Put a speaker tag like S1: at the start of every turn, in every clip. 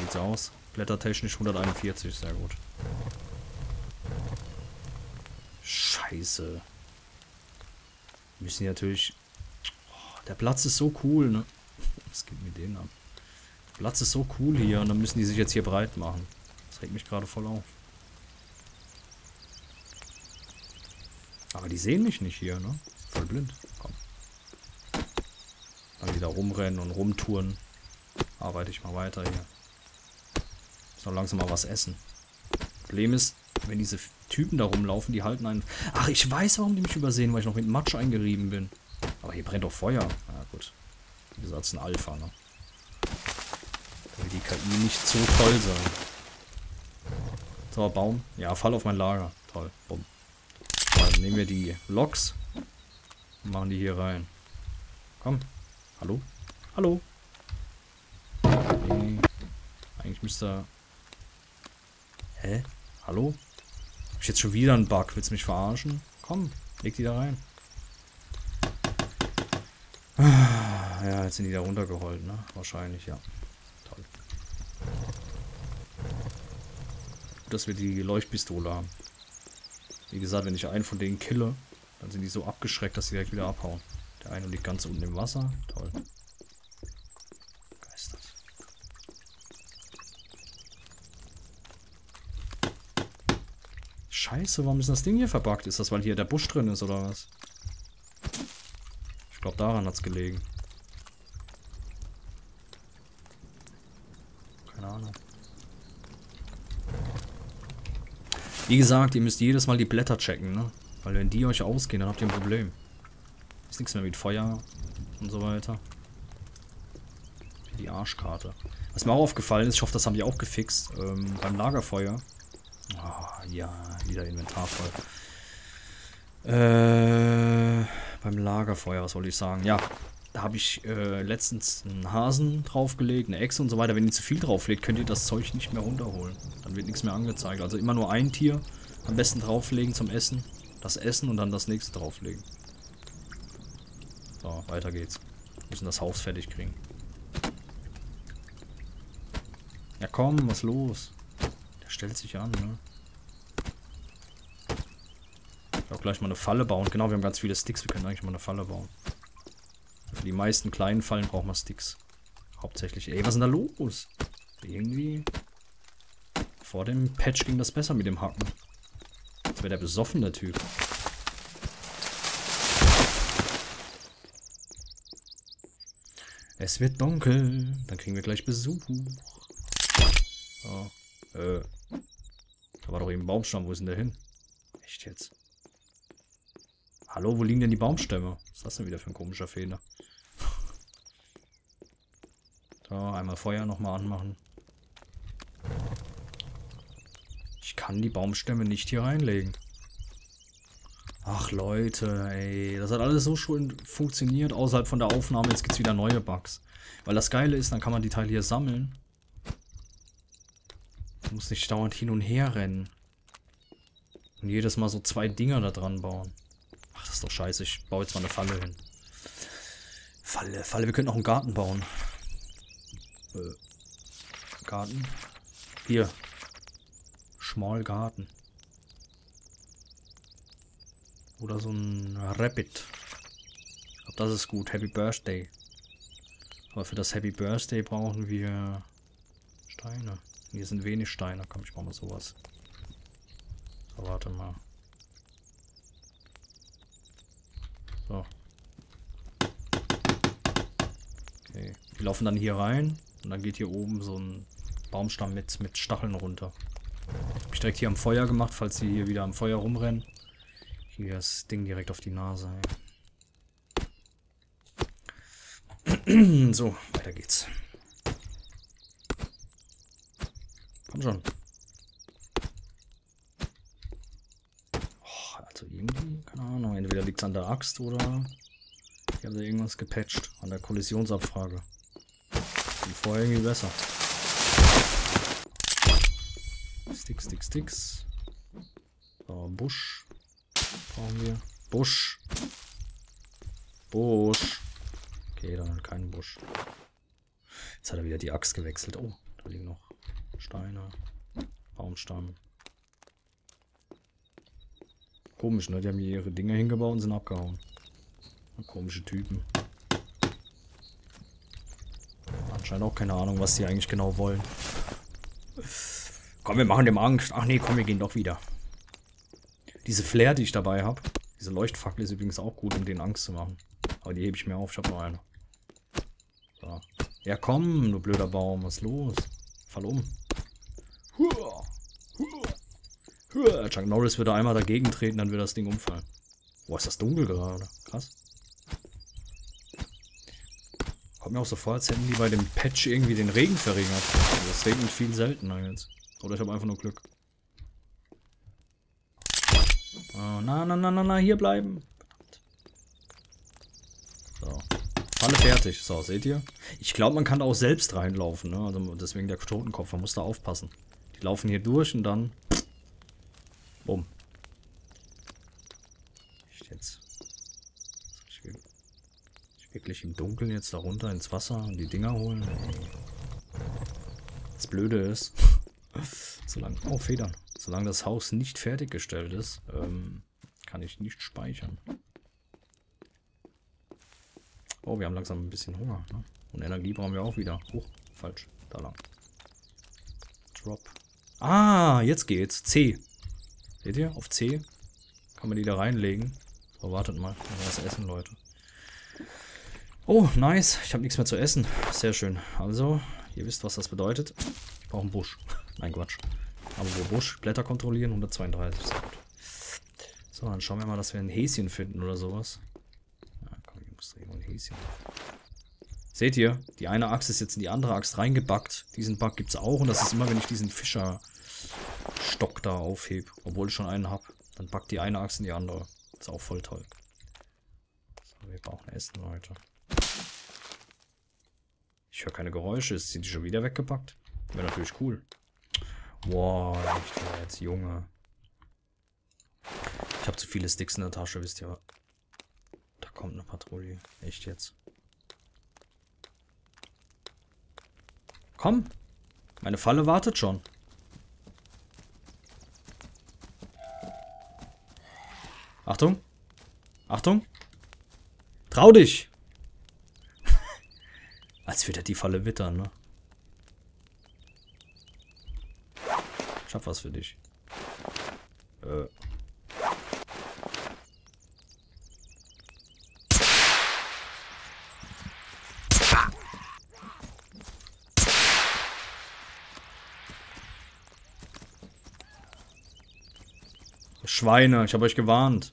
S1: sieht's aus. Blättertechnisch 141, sehr gut. Scheiße. Wir müssen hier natürlich... Oh, der Platz ist so cool, ne? Was geht mit denen ab? Der Platz ist so cool hier und dann müssen die sich jetzt hier breit machen. Das regt mich gerade voll auf. Aber die sehen mich nicht hier, ne? Voll blind. Komm. Dann wieder rumrennen und rumtouren. Arbeite ich mal weiter hier. Muss noch langsam mal was essen. Problem ist, wenn diese Typen da rumlaufen, die halten einen... Ach, ich weiß, warum die mich übersehen, weil ich noch mit Matsch eingerieben bin. Aber hier brennt doch Feuer. Ja, gut. Wie gesagt, es ist ein Alpha, ne? Da will die KI nicht so toll sein. So, Baum. Ja, Fall auf mein Lager. Toll. Bumm. Dann nehmen wir die Loks und machen die hier rein. Komm. Hallo? Hallo? Nee. Eigentlich müsste... Hä? Hallo? Hab ich jetzt schon wieder einen Bug? Willst du mich verarschen? Komm, leg die da rein. Ja, jetzt sind die da runtergeholt, ne? Wahrscheinlich, ja. Toll. Gut, dass wir die Leuchtpistole haben. Wie gesagt, wenn ich einen von denen kille, dann sind die so abgeschreckt, dass sie direkt wieder abhauen. Der eine liegt ganz unten im Wasser. Toll. Geistert. Scheiße, warum ist das Ding hier verbuggt? Ist das, weil hier der Busch drin ist, oder was? Ich glaube, daran hat es gelegen. Keine Ahnung. Wie gesagt, ihr müsst jedes Mal die Blätter checken, ne? Weil wenn die euch ausgehen, dann habt ihr ein Problem. Ist nichts mehr mit Feuer und so weiter. Die Arschkarte. Was mir auch aufgefallen ist, ich hoffe, das haben die auch gefixt, beim Lagerfeuer. Oh, ja, wieder Inventar voll. Beim Lagerfeuer, was soll ich sagen? Ja, da habe ich letztens einen Hasen draufgelegt, eine Echse und so weiter. Wenn ihr zu viel drauflegt, könnt ihr das Zeug nicht mehr runterholen. Dann wird nichts mehr angezeigt. Also immer nur ein Tier am besten drauflegen zum Essen. Das Essen und dann das nächste drauflegen. So, weiter geht's. Wir müssen das Haus fertig kriegen. Ja komm, was ist los? Der stellt sich an, ne? Ich will auch gleich mal eine Falle bauen. Genau, wir haben ganz viele Sticks. Wir können eigentlich mal eine Falle bauen. Für die meisten kleinen Fallen brauchen wir Sticks. Hauptsächlich. Ey, was ist denn da los? Irgendwie... Vor dem Patch ging das besser mit dem Hacken. Jetzt wäre der besoffen, der Typ. Es wird dunkel. Dann kriegen wir gleich Besuch. So. Da war doch eben ein Baumstamm. Wo ist denn der hin? Echt jetzt? Hallo, wo liegen denn die Baumstämme? Was ist das denn wieder für ein komischer Fehler? So, einmal Feuer nochmal anmachen. Ich kann die Baumstämme nicht hier reinlegen. Ach Leute, ey. Das hat alles so schon funktioniert außerhalb von der Aufnahme. Jetzt gibt es wieder neue Bugs. Weil das Geile ist, dann kann man die Teile hier sammeln. Man muss nicht dauernd hin und her rennen. Und jedes Mal so 2 Dinger da dran bauen. Ach, das ist doch scheiße. Ich baue jetzt mal eine Falle hin. Falle. Wir könnten auch einen Garten bauen. Garten. Hier. Small Garten. Oder so ein Rabbit. Ich glaube, das ist gut. Happy Birthday. Aber für das Happy Birthday brauchen wir Steine. Hier sind wenig Steine. Komm, ich mach mal sowas. So, warte mal. So. Okay. Die laufen dann hier rein. Und dann geht hier oben so ein Baumstamm mit Stacheln runter. Hab ich direkt hier am Feuer gemacht, falls sie hier wieder am Feuer rumrennen. Hier das Ding direkt auf die Nase. Ey. So, weiter geht's. Komm schon. Oh, also irgendwie, keine Ahnung, entweder liegt es an der Axt oder ich habe da irgendwas gepatcht an der Kollisionsabfrage. Die vorher irgendwie besser. Sticks. So, Busch. Brauchen wir. Busch. Okay, dann kein Busch. Jetzt hat er wieder die Axt gewechselt. Oh, da liegen noch Steine. Baumstamm. Komisch, ne? Die haben hier ihre Dinge hingebaut und sind abgehauen. Komische Typen. Anscheinend auch keine Ahnung, was die eigentlich genau wollen. Komm, wir machen dem Angst. Ach nee, komm, wir gehen doch wieder. Diese Flair, die ich dabei habe, diese Leuchtfackel ist übrigens auch gut, um denen Angst zu machen. Aber die hebe ich mir auf, ich habe noch eine. So. Ja komm, du blöder Baum, was ist los? Fall um. Chuck Norris würde einmal dagegen treten, dann würde das Ding umfallen. Boah, ist das dunkel gerade. Krass. Kommt mir auch so vor, als hätten die bei dem Patch irgendwie den Regen verringert. Also es regnet viel seltener jetzt. Oder ich habe einfach nur Glück. Oh, na, hier bleiben. So. Falle fertig. So, seht ihr? Ich glaube, man kann da auch selbst reinlaufen, ne? Also deswegen der Totenkopf, man muss da aufpassen. Die laufen hier durch und dann... Bumm. Echt jetzt? Ich will wirklich im Dunkeln jetzt da runter ins Wasser und die Dinger holen? Das Blöde ist, solange... Oh, Federn. Solange das Haus nicht fertiggestellt ist, kann ich nicht speichern. Oh, wir haben langsam ein bisschen Hunger, ne? Und Energie brauchen wir auch wieder. Oh, falsch. Da lang. Drop. Ah, jetzt geht's. C. Seht ihr? Auf C kann man die da reinlegen. So, wartet mal. Was essen, Leute. Oh, nice. Ich habe nichts mehr zu essen. Sehr schön. Also, ihr wisst, was das bedeutet. Ich brauche einen Busch. Nein, Quatsch. Aber wo Busch? Blätter kontrollieren, 132. Sehr gut. So, dann schauen wir mal, dass wir ein Häschen finden oder sowas. Ja, komm, ich muss da irgendwo ein Häschen. Seht ihr? Die eine Axt ist jetzt in die andere Axt reingebackt. Diesen Bug gibt es auch. Und das ist immer, wenn ich diesen Fischerstock da aufhebe. Obwohl ich schon einen habe. Dann backt die eine Axt in die andere. Das ist auch voll toll. So, wir brauchen Essen, Leute. Ich höre keine Geräusche. Sind die schon wieder weggepackt? Wäre natürlich cool. Wow, echt jetzt, Junge. Ich habe zu viele Sticks in der Tasche, wisst ihr. Da kommt eine Patrouille. Echt jetzt. Komm. Meine Falle wartet schon. Achtung. Achtung. Trau dich. Als würde er die Falle wittern, ne? Ich hab was für dich. Schweine, ich habe euch gewarnt.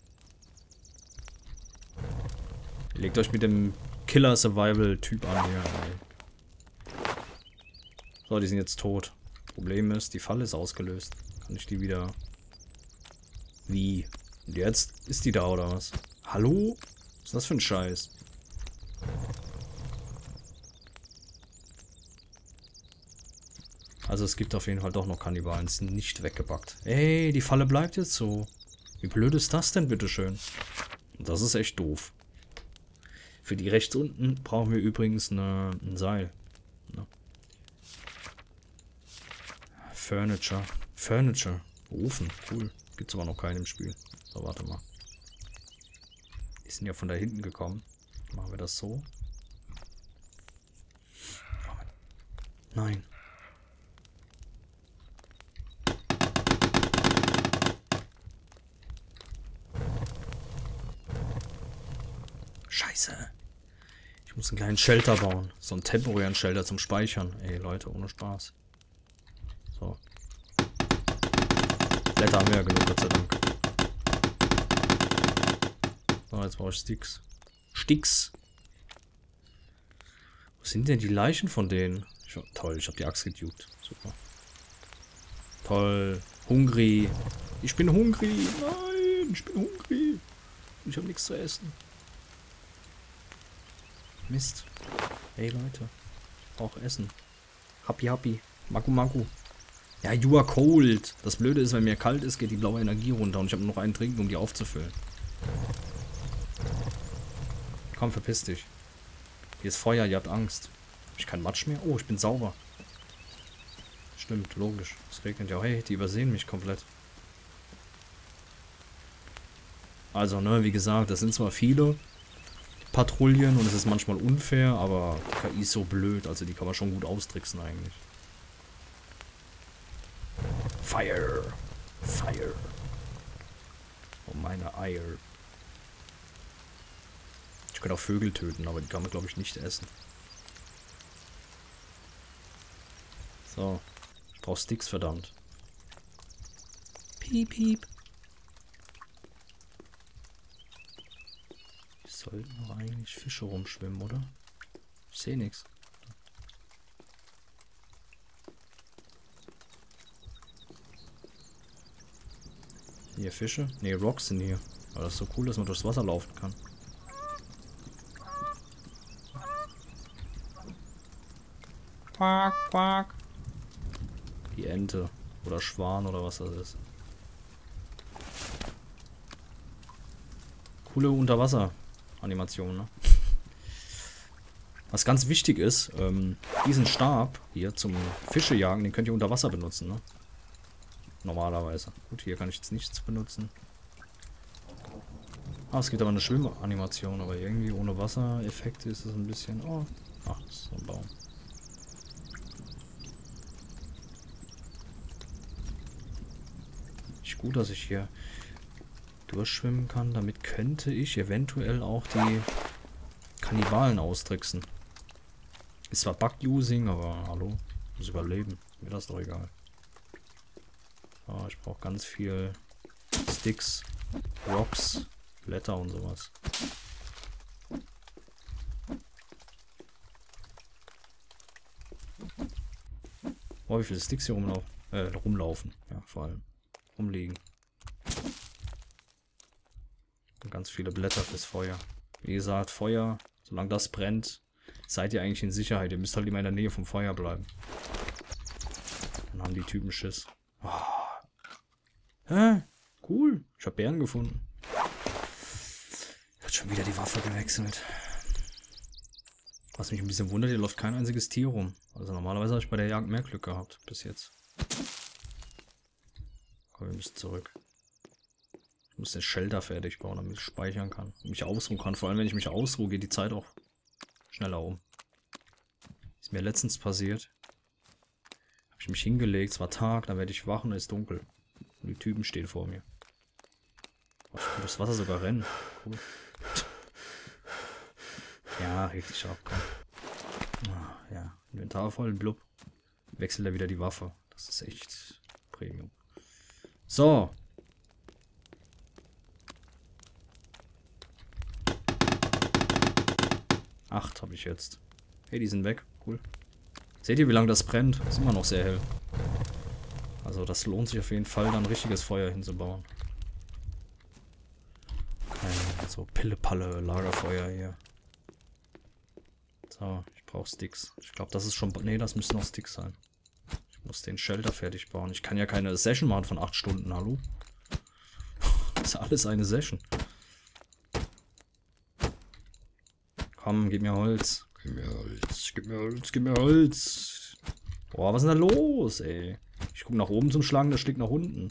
S1: Legt euch mit dem Killer-Survival-Typ an hier. Ey. So, die sind jetzt tot. Problem ist, die Falle ist ausgelöst. Kann ich die wieder... Wie? Und jetzt ist die da, oder was? Hallo? Was ist das für ein Scheiß? Also es gibt auf jeden Fall doch noch Kannibalen, die sind nicht weggebackt. Ey, die Falle bleibt jetzt so. Wie blöd ist das denn, bitteschön? Das ist echt doof. Für die rechts unten brauchen wir übrigens ein Seil. Ne? Furniture. Furniture. Ofen. Cool. Gibt's aber noch keinen im Spiel. So, warte mal. Die sind ja von da hinten gekommen. Machen wir das so. Nein. Scheiße. Ich muss einen kleinen Shelter bauen. So einen temporären Shelter zum Speichern. Ey, Leute, ohne Spaß. So. Blätter haben wir ja genug, Gott sei Dank. So, jetzt brauche ich Sticks. Sticks. Wo sind denn die Leichen von denen? Toll, ich habe die Axt gedupt. Super. Toll. Hungry. Ich bin hungry. Nein, ich bin hungry. Ich habe nichts zu essen. Mist. Hey Leute. Ich brauche Essen. Happy happy. Magu magu. Ja, you are cold. Das Blöde ist, wenn mir kalt ist, geht die blaue Energie runter und ich habe nur noch einen trinken, um die aufzufüllen. Komm, verpiss dich. Hier ist Feuer, ihr habt Angst. Hab ich keinen Matsch mehr? Oh, ich bin sauber. stimmt, logisch. Es regnet ja. Hey, die übersehen mich komplett. Also, ne, wie gesagt, das sind zwar viele Patrouillen und es ist manchmal unfair, aber die KI ist so blöd, also die kann man schon gut austricksen eigentlich. Fire! Fire! Oh, meine Eier. Ich könnte auch Vögel töten, aber die kann man, glaube ich, nicht essen. So. Ich brauche Sticks, verdammt. Piep, piep. Hier sollten noch eigentlich Fische rumschwimmen, oder? Ich sehe nichts. Hier Fische? Ne, Rocks sind hier. Aber das ist so cool, dass man durchs Wasser laufen kann. Quack, quack. Die Ente. Oder Schwan oder was das ist. Coole Unterwasser-Animation, ne? Was ganz wichtig ist, diesen Stab hier zum Fischejagen, den könnt ihr unter Wasser benutzen, ne? Normalerweise. Gut, hier kann ich jetzt nichts benutzen. Ah, es gibt aber eine Schwimmanimation, aber irgendwie ohne Wassereffekte ist es ein bisschen... Oh, ach, das ist so ein Baum. Nicht gut, dass ich hier durchschwimmen kann. Damit könnte ich eventuell auch die Kannibalen austricksen. Ist zwar Bug-Using, aber hallo, muss überleben. Mir das doch egal. So, ich brauche ganz viel Sticks, Rocks, Blätter und sowas. Oh, wie viele Sticks hier rumlaufen. Ja, vor allem. Rumliegen. Und ganz viele Blätter fürs Feuer. Wie gesagt, Feuer, solange das brennt, seid ihr eigentlich in Sicherheit. Ihr müsst halt immer in der Nähe vom Feuer bleiben. Dann haben die Typen Schiss. Oh. Hä? Cool. Ich habe Bären gefunden. Hat schon wieder die Waffe gewechselt. Was mich ein bisschen wundert, hier läuft kein einziges Tier rum. Also normalerweise habe ich bei der Jagd mehr Glück gehabt. Bis jetzt. Komm, wir müssen zurück. Ich muss den Shelter fertig bauen, damit ich speichern kann. Und mich ausruhen kann. Vor allem, wenn ich mich ausruhe, geht die Zeit auch schneller um. Ist mir letztens passiert. Habe ich mich hingelegt, es war Tag, dann werde ich wach und es ist dunkel. Und die Typen stehen vor mir. Oh, ich kann durchs Wasser sogar rennen. Cool. Ja, richtig ab, komm. Ah, ja, Inventar voll, blub. Wechselt er wieder die Waffe. Das ist echt Premium. So. Acht habe ich jetzt. Hey, die sind weg. Cool. Seht ihr, wie lange das brennt? Ist immer noch sehr hell. Also das lohnt sich auf jeden Fall, dann ein richtiges Feuer hinzubauen. Kein so Pille-Palle Lagerfeuer hier. So, ich brauche Sticks. Ich glaube, das ist schon... Ne, das müssen noch Sticks sein. Ich muss den Shelter fertig bauen. Ich kann ja keine Session machen von 8 Stunden, hallo? Das ist alles eine Session. Komm, gib mir Holz. Gib mir Holz, gib mir Holz, gib mir Holz. Boah, was ist denn da los, ey? Ich gucke nach oben zum Schlagen, der schlägt nach unten.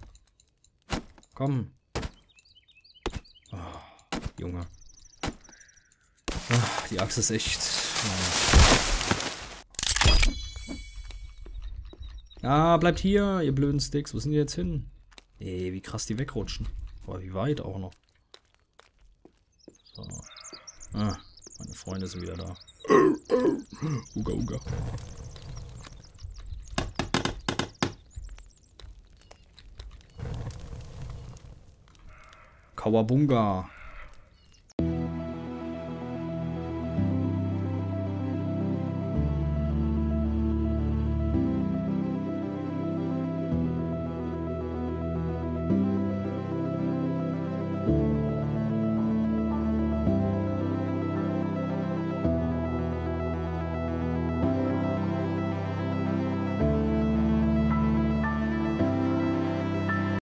S1: Komm. Oh, Junge. Ach, die Axt ist echt... Ah, bleibt hier, ihr blöden Sticks. Wo sind die jetzt hin? Ey, wie krass die wegrutschen. Boah, wie weit auch noch. So. Ah, meine Freunde sind wieder da. Uga, uga. Kawabunga.